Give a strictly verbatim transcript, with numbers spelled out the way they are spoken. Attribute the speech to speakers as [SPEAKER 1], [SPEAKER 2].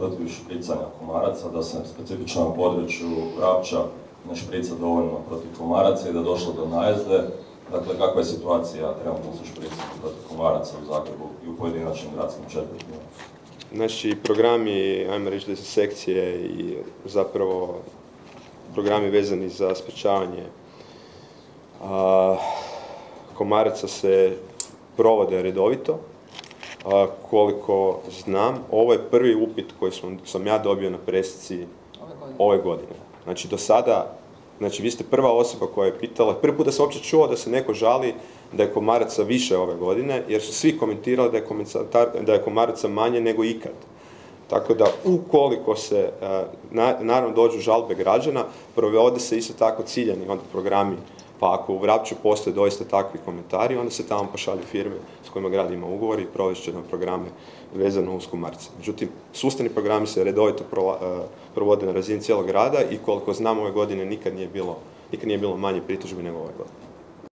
[SPEAKER 1] protiv špricanja komaraca, da se specifično na području Vrapča ne šprica dovoljno protiv komaraca i da je došlo do najezde. Dakle, kakva je situacija trenutno sa špricanjem protiv komaraca u Zagrebu i u pojedinačnim gradskim četvrtima?
[SPEAKER 2] Znači, programi, ajmo reći da su sekcije i zapravo programi vezani za sprečavanje a, komaraca se provode redovito. A, koliko znam, ovo je prvi upit koji sam, sam ja dobio na presici ove godine. Znači, do sada, znači, vi ste prva osoba koja je pitala, prvi put da sam uopće čuo da se neko žali da je komaraca više ove godine, jer su svi komentirali da je, da je komaraca manje nego ikad. Tako da, ukoliko se, na, naravno, dođu žalbe građana, provode se isto tako ciljani onda programi, pa ako u Vrapču postoje doista takvi komentari, onda se tamo pošalju firme s kojima grad ima ugovor i provest će na programe vezano uz komarce. Međutim, sustavni programi se redovito provode na razini cijelog grada i koliko znam ove godine nikad nije bilo, nikad nije bilo manje pritužbi nego ove godine.